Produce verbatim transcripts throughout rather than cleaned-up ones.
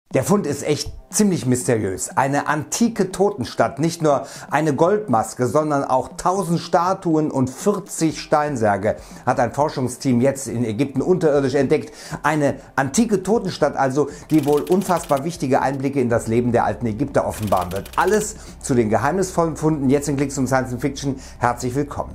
Der Fund ist echt ziemlich mysteriös. Eine antike Totenstadt, nicht nur eine Goldmaske, sondern auch tausend Statuen und vierzig Steinsärge hat ein Forschungsteam jetzt in Ägypten unterirdisch entdeckt. Eine antike Totenstadt also, die wohl unfassbar wichtige Einblicke in das Leben der alten Ägypter offenbaren wird. Alles zu den geheimnisvollen Funden jetzt in Klicks und Science Fiction. Herzlich willkommen.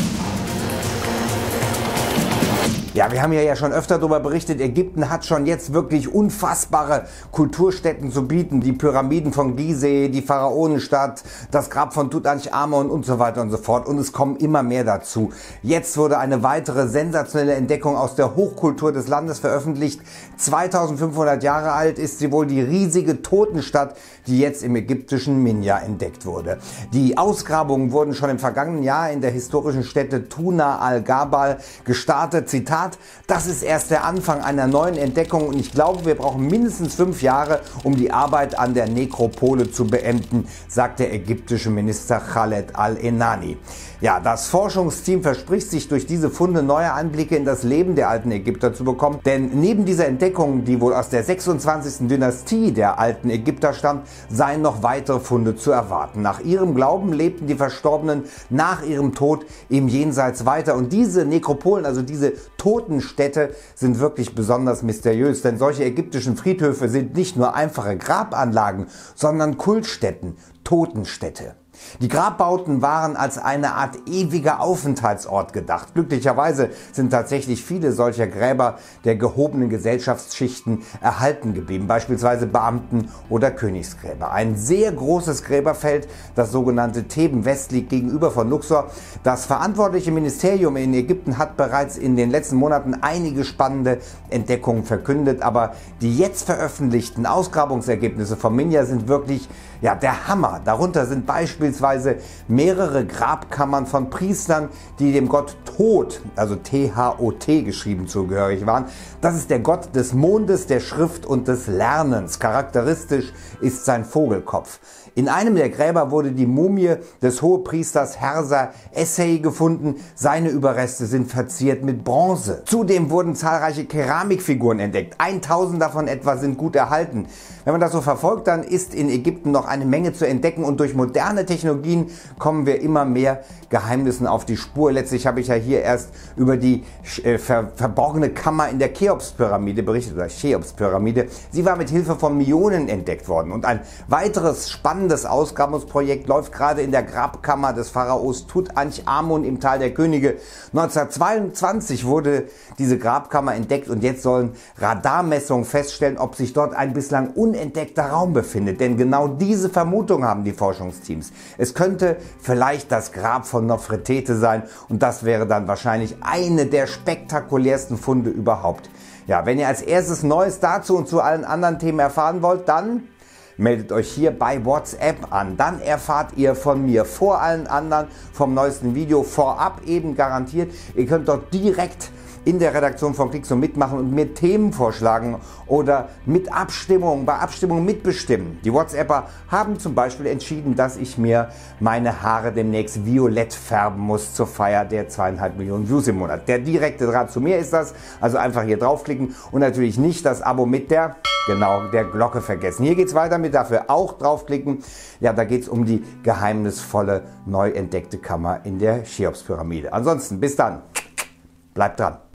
Ja, wir haben ja schon öfter darüber berichtet, Ägypten hat schon jetzt wirklich unfassbare Kulturstätten zu bieten. Die Pyramiden von Gizeh, die Pharaonenstadt, das Grab von Tutanchamun und so weiter und so fort. Und es kommen immer mehr dazu. Jetzt wurde eine weitere sensationelle Entdeckung aus der Hochkultur des Landes veröffentlicht. zweitausendfünfhundert Jahre alt ist sie wohl, die riesige Totenstadt, die jetzt im ägyptischen Minya entdeckt wurde. Die Ausgrabungen wurden schon im vergangenen Jahr in der historischen Stätte Tuna al-Gabal gestartet. Zitat: Das ist erst der Anfang einer neuen Entdeckung und ich glaube, wir brauchen mindestens fünf Jahre, um die Arbeit an der Nekropole zu beenden, sagt der ägyptische Minister Khaled al-Enani. Ja, das Forschungsteam verspricht sich durch diese Funde neue Einblicke in das Leben der alten Ägypter zu bekommen, denn neben dieser Entdeckung, die wohl aus der sechsundzwanzigsten Dynastie der alten Ägypter stammt, seien noch weitere Funde zu erwarten. Nach ihrem Glauben lebten die Verstorbenen nach ihrem Tod im Jenseits weiter und diese Nekropolen, also diese Totenstädte, sind wirklich besonders mysteriös, denn solche ägyptischen Friedhöfe sind nicht nur einfache Grabanlagen, sondern Kultstätten, Totenstädte. Die Grabbauten waren als eine Art ewiger Aufenthaltsort gedacht. Glücklicherweise sind tatsächlich viele solcher Gräber der gehobenen Gesellschaftsschichten erhalten geblieben, beispielsweise Beamten- oder Königsgräber. Ein sehr großes Gräberfeld, das sogenannte Theben West, liegt gegenüber von Luxor. Das verantwortliche Ministerium in Ägypten hat bereits in den letzten Monaten einige spannende Entdeckungen verkündet, aber die jetzt veröffentlichten Ausgrabungsergebnisse von Minya sind wirklich ja, der Hammer. Darunter sind beispielsweise mehrere Grabkammern von Priestern, die dem Gott Thot, also T H O T geschrieben, zugehörig waren. Das ist der Gott des Mondes, der Schrift und des Lernens. Charakteristisch ist sein Vogelkopf. In einem der Gräber wurde die Mumie des Hohepriesters Hersa Essay gefunden. Seine Überreste sind verziert mit Bronze. Zudem wurden zahlreiche Keramikfiguren entdeckt. tausend davon etwa sind gut erhalten. Wenn man das so verfolgt, dann ist in Ägypten noch eine Menge zu entdecken und durch moderne Technologien kommen wir immer mehr Geheimnissen auf die Spur. Letztlich habe ich ja hier erst über die äh, ver verborgene Kammer in der Cheops-Pyramide berichtet, oder Cheops-Pyramide. Sie war mit Hilfe von Myonen entdeckt worden und ein weiteres spannendes Ausgrabungsprojekt läuft gerade in der Grabkammer des Pharaos Tutanchamun im Tal der Könige. neunzehnhundertzweiundzwanzig wurde diese Grabkammer entdeckt und jetzt sollen Radarmessungen feststellen, ob sich dort ein bislang unentdeckter Raum befindet. Denn genau diese Vermutung haben die Forschungsteams. Es könnte vielleicht das Grab von Nofretete sein und das wäre dann wahrscheinlich eine der spektakulärsten Funde überhaupt. Ja, wenn ihr als erstes Neues dazu und zu allen anderen Themen erfahren wollt, dann meldet euch hier bei WhatsApp an. Dann erfahrt ihr von mir vor allen anderen vom neuesten Video, vorab eben garantiert. Ihr könnt dort direkt in der Redaktion von Klicks und mitmachen und mir Themen vorschlagen oder mit Abstimmung, bei Abstimmungen mitbestimmen. Die WhatsApper haben zum Beispiel entschieden, dass ich mir meine Haare demnächst violett färben muss zur Feier der zweieinhalb Millionen Views im Monat. Der direkte Draht zu mir ist das, also einfach hier draufklicken und natürlich nicht das Abo mit der Genau, der Glocke vergessen. Hier geht's weiter mit, dafür auch draufklicken. Ja, da geht's um die geheimnisvolle, neu entdeckte Kammer in der Cheops-Pyramide. Ansonsten, bis dann. Bleibt dran.